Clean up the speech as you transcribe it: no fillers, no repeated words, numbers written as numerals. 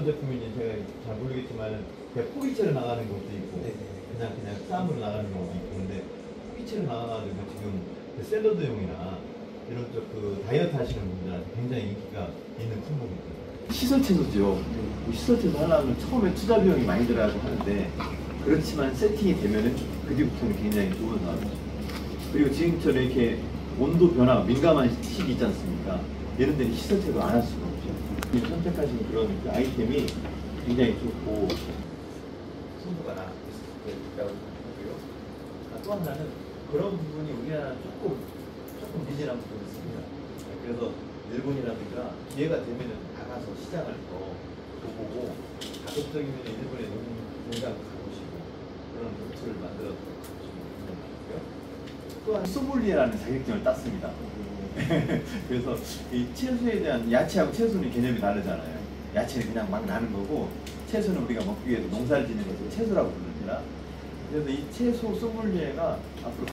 제품인지 제가 잘 모르겠지만 그냥 포기채로 나가는 것도 있고 네. 그냥 쌈으로 나가는 경우도 있고 근데 포기채로 나가가지고 지금 그 샐러드용이나 이런 쪽 그 다이어트 하시는 분들한테 굉장히 인기가 있는 품목입니다. 시설 채소죠. 시설 채소 하려면 처음에 투자 비용이 많이 들어가고 하는데 그렇지만 세팅이 되면은 그 뒤부터는 굉장히 좋은 사업이죠. 그리고 지금처럼 이렇게 온도 변화 민감한 시기 있지 않습니까? 이런 데는 시설 채소 안 할 수가 없죠. 선택하신 그런 그 아이템이 굉장히 좋고 승부가 나있다고 생각하고요. 또 하나는 그런 부분이 우리나라는 조금 미진한 부분이 있습니다. 그래서 일본이라든가 기회가 되면은 나가서 시장을 더 보고 가급적이면 일본에 농장 가보시고 그런 루트를 만들어서 가보시면 좋고요. 또한 소믈리에라는 자격증을 땄습니다. 그래서 이 채소에 대한 야채하고 채소는 개념이 다르잖아요. 야채는 그냥 막 나는 거고 채소는 우리가 먹기 위해서 농사를 짓는 것을 채소라고 부릅니다. 그래서 이 채소 소믈리에가 앞으로